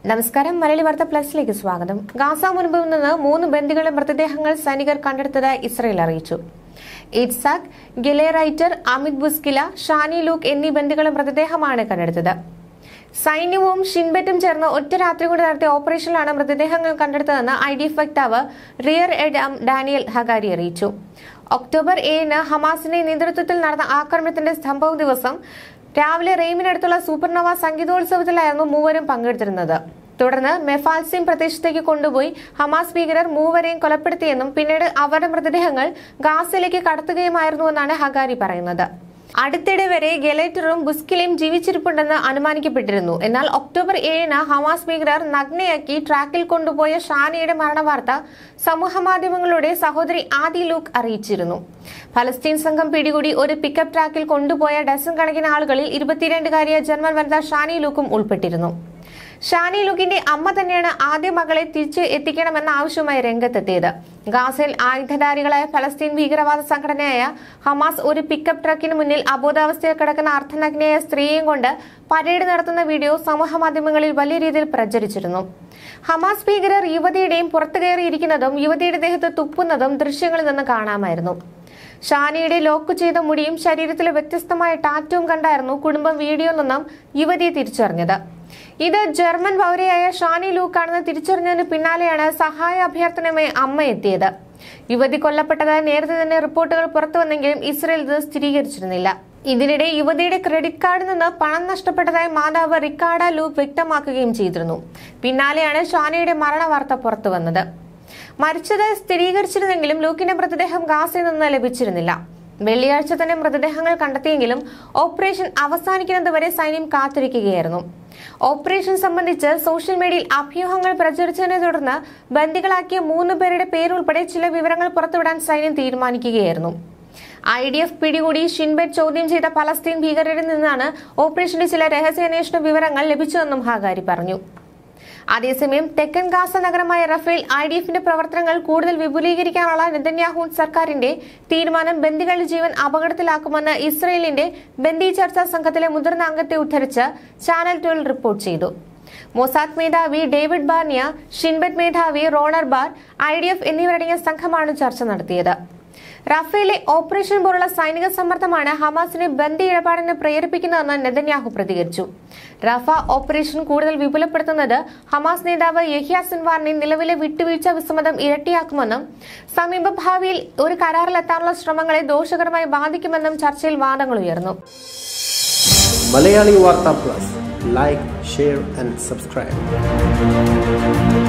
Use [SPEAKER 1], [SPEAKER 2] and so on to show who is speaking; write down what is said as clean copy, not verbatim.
[SPEAKER 1] നമസ്കാരം. മലയാളി വാർത്ത പ്ലസിലേക്ക് സ്വാഗതം. ഗാസ മുൻപിൽ നിന്ന് 3 ബന്ദികളുടെ മൃതദേഹങ്ങൾ സൈനികർ കണ്ടെടുത്തത് ഇസ്രായേൽ അറിയിച്ചു. Itzhak Gelerenter, Amit Buskila, Shani Louk എന്നീ ബന്ദികളുടെ മൃതദേഹമാണ് കണ്ടെടുത്തത്. സൈന്യവും ഷിൻബെറ്റും ചേർന്ന് ഒറ്റ രാത്രി കൊണ്ട് നടത്തിയ ഓപ്പറേഷനിലാണ് മൃതദേഹങ്ങൾ കണ്ടെടുത്തതെന്ന് IDF വക്താവ് റിയർ എഡം ഡാനിയൽ ഹഗാരി അറിയിച്ചു. ഒക്ടോബർ 7-ന് ഹമാസിന്റെ നേതൃത്വത്തിൽ നടന്ന ആക്രമണത്തിന്റെ സംഭവ ദിവസം രാവിലെ റെയ്മിനടുത്തുള്ള സൂപ്പർനോവ സംഗീതോത്സവത്തിലായിരുന്നു മൂവരും പങ്കെടുത്തിരുന്നത്. തുടർന്ന് മെഫാൽസിം പ്രദേശത്തേക്ക് കൊണ്ടുപോയി ഹമാസ് ഭീകരർ മൂവരെയും കൊലപ്പെടുത്തിയെന്നും പിന്നീട് അവരുടെ മൃതദേഹങ്ങൾ ഗാസയിലേക്ക് കടത്തുകയുമായിരുന്നുവെന്നാണ് ഹഗാരി പറയുന്നത്. അടുത്തിടെ വരെ ഗെലേറ്ററും ബുസ്കിലയും ജീവിച്ചിരിപ്പുണ്ടെന്ന് അനുമാനിക്കപ്പെട്ടിരുന്നു. എന്നാൽ ഒക്ടോബർ 7-ന് ഹമാസ് ഭീകരർ നഗ്നയാക്കി ട്രാക്കിൽ കൊണ്ടുപോയ ഷാനിയുടെ മരണവാർത്ത സമൂഹമാധ്യമങ്ങളുടെ സഹോദരി ആദി ലൂക്ക് അറിയിച്ചിരുന്നു. ഫലസ്തീൻ സംഘം പിടികൂടി ഒരു പിക്കപ്പ് ട്രാക്കിൽ കൊണ്ടുപോയ ഡസൻ കണക്കിന് ആളുകളിൽ 22-കാരിയായ ജർമ്മൻ വനിത ഷാനി ലൂക്കും ഉൾപ്പെട്ടിരുന്നു. ഷാനി ലൂക്കിന്റെ അമ്മ തന്നെയാണ് ആദ്യ മകളെ തിരിച്ച് എത്തിക്കണമെന്ന ആവശ്യവുമായി രംഗത്തെത്തിയത്. ഗാസയിൽ ആയുധധാരികളായ ഫലസ്തീൻ ഭീകരവാദ സംഘടനയായ ഹമാസ് ഒരു പിക്കപ്പ് ട്രക്കിന് മുന്നിൽ അബോധാവസ്ഥയിൽ കിടക്കുന്ന അർദ്ധനഗ്നയായ സ്ത്രീയെയും കൊണ്ട് പരേഡ് നടത്തുന്ന വീഡിയോ സമൂഹമാധ്യമങ്ങളിൽ വലിയ രീതിയിൽ പ്രചരിച്ചിരുന്നു. ഹമാസ് ഭീകരർ യുവതിയുടെയും പുറത്തു കയറിയിരിക്കുന്നതും യുവതിയുടെ ദേഹത്ത് തുപ്പുന്നതും ദൃശ്യങ്ങളിൽ നിന്ന് കാണാമായിരുന്നു. ഷാനിയുടെ ലോക്ക് ചെയ്ത മുടിയും ശരീരത്തിലെ വ്യത്യസ്തമായ ടാറ്റുവും കണ്ടായിരുന്നു കുടുംബം വീഡിയോയിൽ നിന്നും യുവതിയെ തിരിച്ചറിഞ്ഞത്. ഇത് ജർമ്മൻ പൗരയായ ഷാനി ലൂക്കാണെന്ന് തിരിച്ചറിഞ്ഞതിന് പിന്നാലെയാണ് സഹായ അഭ്യർത്ഥനയുമായി അമ്മ എത്തിയത്. യുവതി കൊല്ലപ്പെട്ടതായി നേരത്തെ തന്നെ റിപ്പോർട്ടുകൾ പുറത്തുവന്നെങ്കിലും ഇസ്രായേൽ ഇത് സ്ഥിരീകരിച്ചിരുന്നില്ല. ഇതിനിടെ യുവതിയുടെ ക്രെഡിറ്റ് കാർഡിൽ നിന്ന് പണം നഷ്ടപ്പെട്ടതായി മാതാവ് റിക്കാർഡ ലൂക്ക് വ്യക്തമാക്കുകയും ചെയ്തിരുന്നു. പിന്നാലെയാണ് ഷാനിയുടെ മരണവാർത്ത പുറത്തുവന്നത്. മരിച്ചത് സ്ഥിരീകരിച്ചിരുന്നെങ്കിലും ലൂക്കിന്റെ മൃതദേഹം ഗാസയിൽ നിന്ന് ലഭിച്ചിരുന്നില്ല. വെള്ളിയാഴ്ച തന്നെ മൃതദേഹങ്ങൾ കണ്ടെത്തിയെങ്കിലും ഓപ്പറേഷൻ അവസാനിക്കുന്നതുവരെ സൈന്യം കാത്തിരിക്കുകയായിരുന്നു. ഓപ്പറേഷൻ സംബന്ധിച്ച് സോഷ്യൽ മീഡിയയിൽ അഭ്യൂഹങ്ങൾ പ്രചരിച്ചതിനെ തുടർന്ന് ബന്ദികളാക്കിയ 3 പേരുടെ പേരുൾപ്പെടെ ചില വിവരങ്ങൾ പുറത്തുവിടാൻ സൈന്യം തീരുമാനിക്കുകയായിരുന്നു. IDF പിടികൂടി ഷിൻബെറ്റ് ചോദ്യം ചെയ്ത ഫലസ്തീൻ ഭീകരരിൽ നിന്നാണ് ഓപ്പറേഷന്റെ ചില രഹസ്യാന്വേഷണ വിവരങ്ങൾ ലഭിച്ചതെന്നും ഹഗാരി പറഞ്ഞു. അതേസമയം തെക്കൻ ഗാസ നഗരമായ റഫേൽ IDFന്റെ പ്രവർത്തനങ്ങൾ കൂടുതൽ വിപുലീകരിക്കാനുള്ള നെതന്യാഹു സർക്കാരിന്റെ തീരുമാനം ബന്ദികളുടെ ജീവൻ അപകടത്തിലാക്കുമെന്ന് ഇസ്രായേലിന്റെ ബന്ദി ചർച്ചാ സംഘത്തിലെ മുതിർന്ന അംഗത്തെ ഉദ്ധരിച്ച് ചാനൽ 12 റിപ്പോർട്ട് ചെയ്തു. മൊസാദ് മേധാവി ഡേവിഡ് ബാർണിയ, ഷിൻബെറ്റ് മേധാവി റോണർ ബാർ, IDF എന്നിവരടങ്ങിയ സംഘമാണ് ചർച്ച നടത്തിയത്. റഫേലെ ഓപ്പറേഷൻ പോലുള്ള സൈനിക സമ്മർദ്ദമാണ് ഹമാസിനെ ബന്ദി ഇടപാടിന് പ്രേരിപ്പിക്കുന്നതെന്ന് നെതന്യാഹു പ്രതികരിച്ചു. റഫ ഓപ്പറേഷൻ കൂടുതൽ വിപുലപ്പെടുത്തുന്നത് ഹമാസ് നേതാവ് യഹ്യ സിൻവാറിനെ നിലവിലെ വിട്ടുവീഴ്ച വിസമ്മതം ഇരട്ടിയാക്കുമെന്നും സമീപഭാവിയിൽ ഒരു കരാറിലെത്താനുള്ള ശ്രമങ്ങളെ ദോഷകരമായി ബാധിക്കുമെന്നും ചർച്ചയിൽ വാദങ്ങൾ ഉയർന്നു.
[SPEAKER 2] മലയാളി വാർത്ത plus, like, share and subscribe.